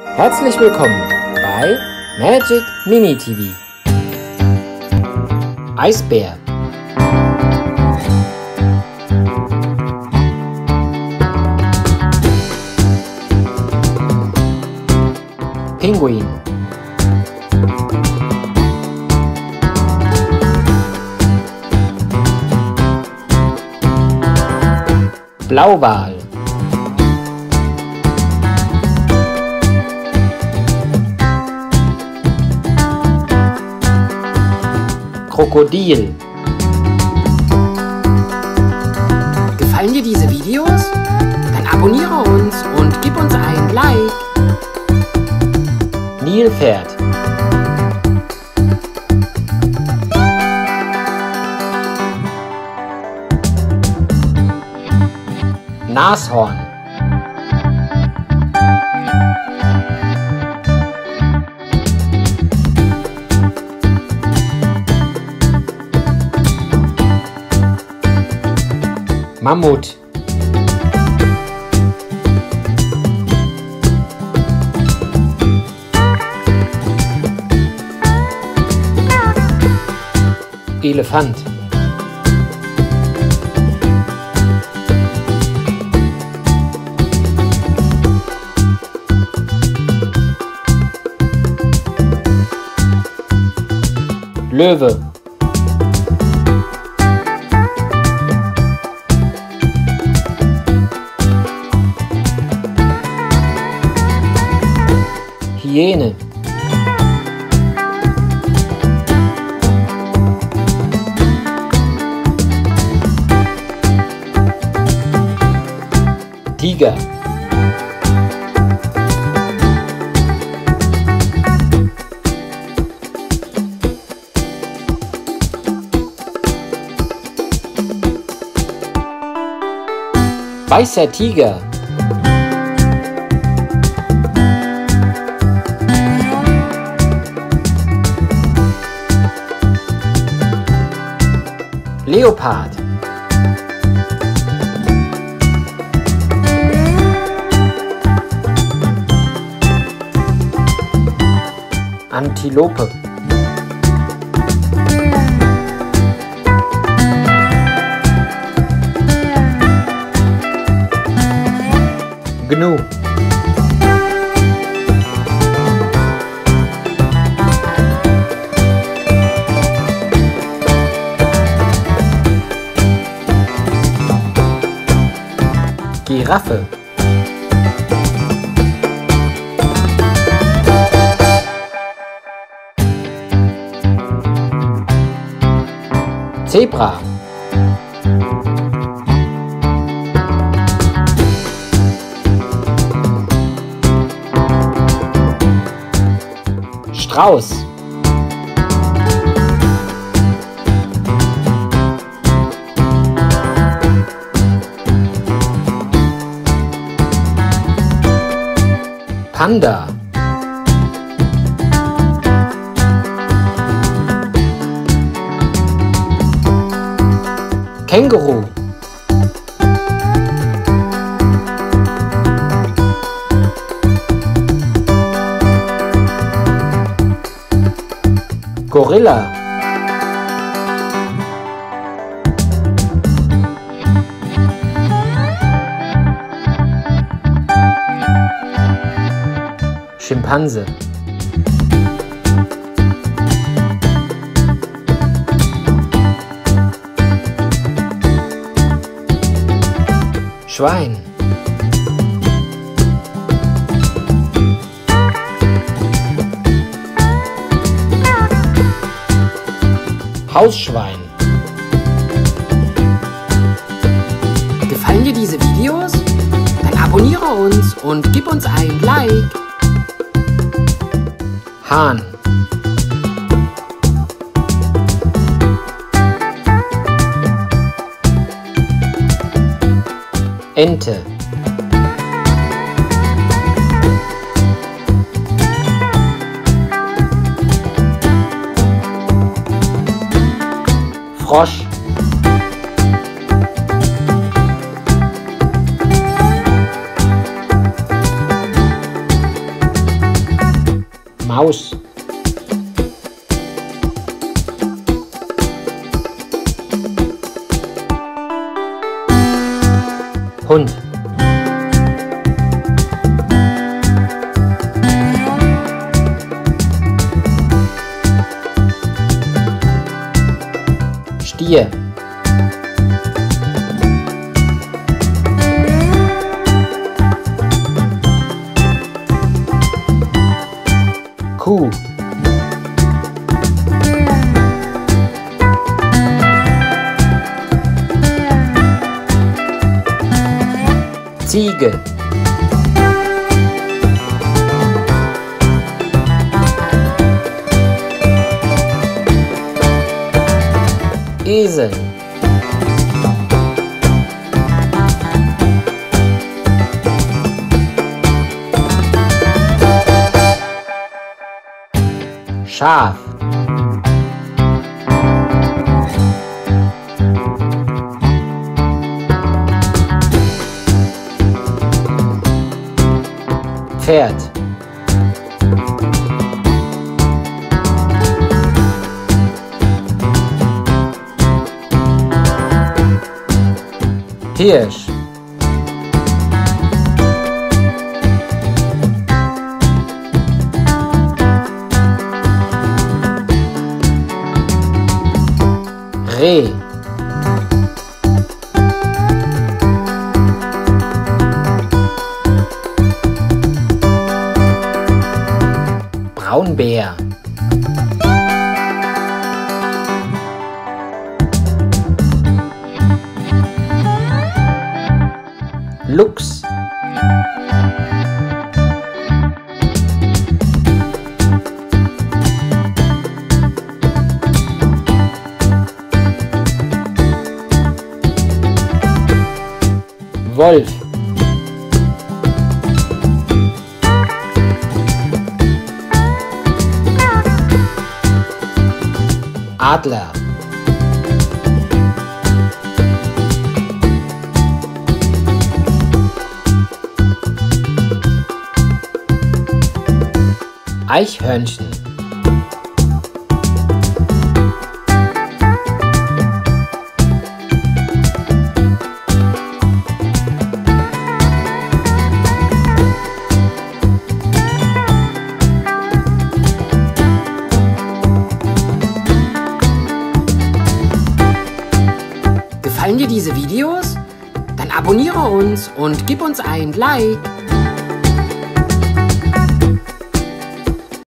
Herzlich willkommen bei Magic Mini TV. Eisbär. Pinguin. Blauwal. Krokodil. Gefallen dir diese Videos? Dann abonniere uns und gib uns ein Like. Nilpferd. Nashorn. Mammut. Elefant. Löwe. Hyäne. Tiger. Weißer Tiger. Leopard. Antilope. Gnu. Giraffe. Zebra. Strauß. Panda. Känguru. Gorilla. Schimpanse. Schwein. Hausschwein. Gefallen dir diese Videos? Dann abonniere uns und gib uns ein Like. Hahn. Ente. Frosch. Maus. Hund. Stier. Kuh. Ziege. Esel. Schaf. Pferd. Hirsch. Reh. Braunbär. Luchs. Wolf. Adler. Eichhörnchen. Gefallen dir diese Videos? Dann abonniere uns und gib uns ein Like.